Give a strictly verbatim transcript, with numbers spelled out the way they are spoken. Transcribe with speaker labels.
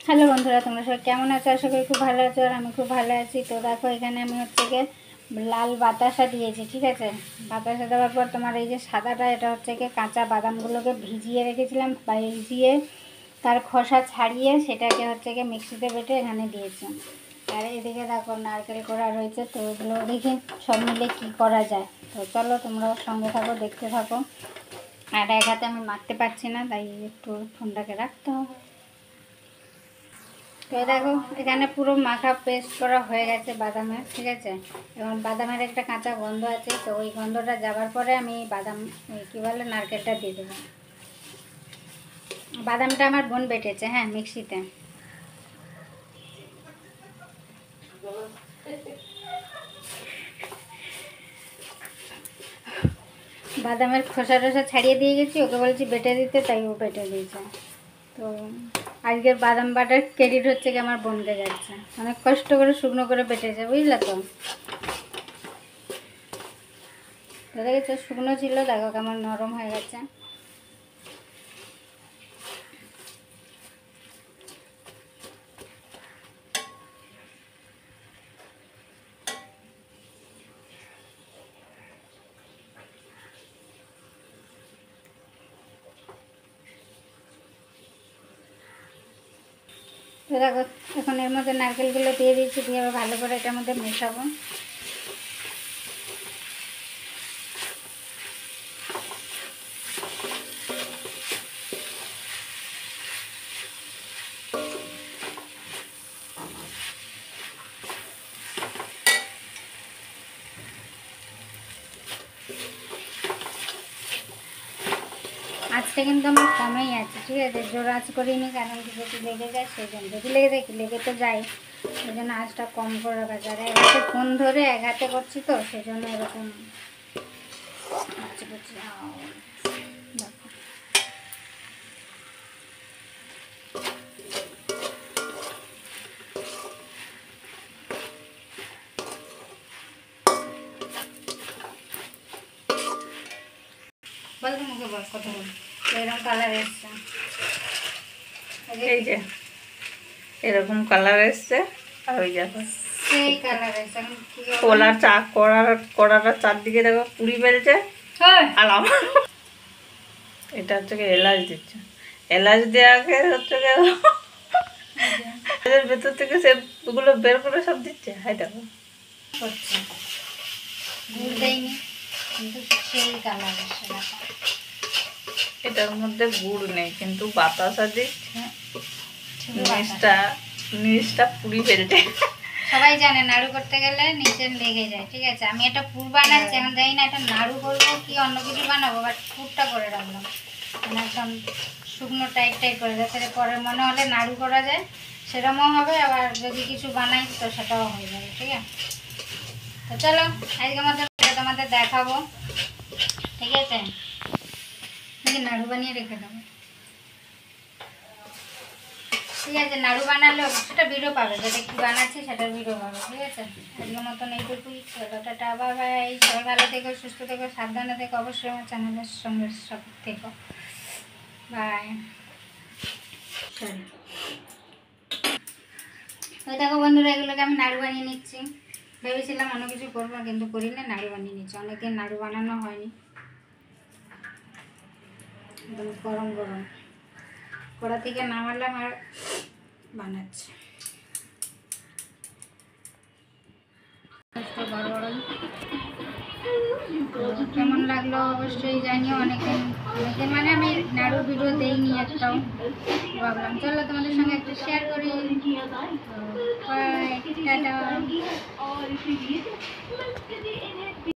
Speaker 1: Hello বন্ধুরা, তোমরা সবাই কেমন আছো? আশা করি খুব ভালো আছো। আর আমি খুব ভালো আছি। তো দেখো, এখানে আমি হচ্ছে গিয়ে লাল বাতাসা দিয়েছি, ঠিক আছে। বাতাসা দেওয়ার পর তোমার এই যে সাদাটা, এটা হচ্ছে গিয়ে কাঁচা বাদামগুলোকে ভিজিয়ে রেখেছিলাম, ভিজিয়ে তার খোসা ছাড়িয়ে সেটাকে হচ্ছে গিয়ে মিক্সিতে বেটে এখানে দিয়েছি। আর এদিকে দেখো নারকেল করা রয়েছে, তো ওগুলো দেখি সব মিলে কি করা যায়। তো চলো তোমরাও সঙ্গে থাকো, দেখতে থাকো। আর এক হাতে আমি মাখতে পারছি না, তাই একটু ফোনটাকে রাখতে হবে। তো দেখো, এখানে পুরো মাখা পেস্ট করা হয়ে গেছে বাদামের, ঠিক আছে। এবং বাদামের একটা কাঁচা গন্ধ আছে, তো ওই গন্ধটা যাবার পরে আমি বাদাম কী বলে নারকেলটা দিয়ে দেবো। বাদামটা আমার বোন বেটেছে, হ্যাঁ, মিক্সিতে। বাদামের খোসা টোসা ছাড়িয়ে দিয়ে গেছি, ওকে বলেছি বেটে দিতে, তাই ও বেটে দিয়েছে। তো আজকের বাদাম বাটার ক্রেডিট হচ্ছে কি আমার বোনকে যাচ্ছে। অনেক কষ্ট করে শুকনো করে বেটেছে, বুঝলে তো। তো দেখেছো শুকনো ছিল, দেখো কেমন নরম হয়ে গেছে। তো দেখো, এখন এর মধ্যে নারকেলগুলো দিয়ে দিচ্ছি, দিয়ে আবার ভালো করে এটার মধ্যে মেশাবো। আজটা কিন্তু আমার কমেই আছে, ঠিক আছে। জোর আঁচ করিনি, কারণ যদি লেগে যায় সেই জন্য। যদি লেগে যায়, লেগে তো যায়, সেই জন্য আঁচটা কম করে রাখা যায়। এক হাতে ফোন ধরে এক হাতে করছি, তো সেই জন্য এরকম হচ্ছে করছি। দেখো, বল মুখে বল, কথা বল। এরকম কালার এসছে,
Speaker 2: এই যে এরকম কালার এসছে। আর ওই দেখো
Speaker 1: সেই কালার এসছে।
Speaker 2: কলা চা কড়ার কড়াটা চারদিকে দেখো পুরি বেলছে। আর আমার এটা হচ্ছে কি এলাচ দিচ্ছে। এলাচ দেওয়াকে হচ্ছে কি এর ভেতর থেকে সেগুলো বের করে সব দিচ্ছে। হাই দেখো
Speaker 1: করছে, গুড় দেয়নি, কিন্তু সেই কালার এসছে।
Speaker 2: এটার মধ্যে গুড় নেই, কিন্তু বাতাসা দিচ্ছে। নিচটা নিচটা পুরি বেলটে।
Speaker 1: সবাই জানে নাড়ু করতে গেলে নিচে লেগে যায়, ঠিক আছে। আমি এটা পুর বানাচ্ছি, এখন জানি না এটা নাড়ু করবো কি অন্য কিছু বানাবো, বাট পুরটা করে রাখলাম। মানে একদম শুকনো টাইট টাইট করে, যাতে পরে মনে হলে নাড়ু করা যায় সেরকমও হবে, আবার যদি কিছু বানাই তো সেটাও হয়ে যাবে, ঠিক আছে। তো চলো আজকের মতো তোমাদের দেখাবো, ঠিক আছে। নাড়ু বানিয়ে রেখে দেবো, ঠিক আছে। নাড়ু বানালেও সেটা ভিডিও পাবে, যেটা কি বানাচ্ছি সেটার ভিডিও পাবে, ঠিক আছে। আজকের মতন এইটুকুই। চলো টাটা, বাই বাই। সবাই ভালো থেকো, সুস্থ থেকো, সাবধানে থেকো। অবশ্যই আমার চ্যানেলের সঙ্গে সব থেকো। বাই। ওই দেখো বন্ধুরা, এগুলোকে আমি নাড়ু বানিয়ে নিচ্ছি। ভেবেছিলাম অন্য কিছু করবো, কিন্তু করি না, নাড়ু বানিয়ে নিচ্ছি। অনেকদিন নাড়ু বানানো হয়নি। একদম গরম গরম কড়া থেকে নামালাম আর বানাচ্ছি। কেমন লাগলো অবশ্যই জানিও। অনেকদিন অনেকদিন মানে আমি নাড়ু ভিডিও দেইনি একটাও, ভাবলাম চলো তোমাদের সঙ্গে একটু শেয়ার করি। টাটা।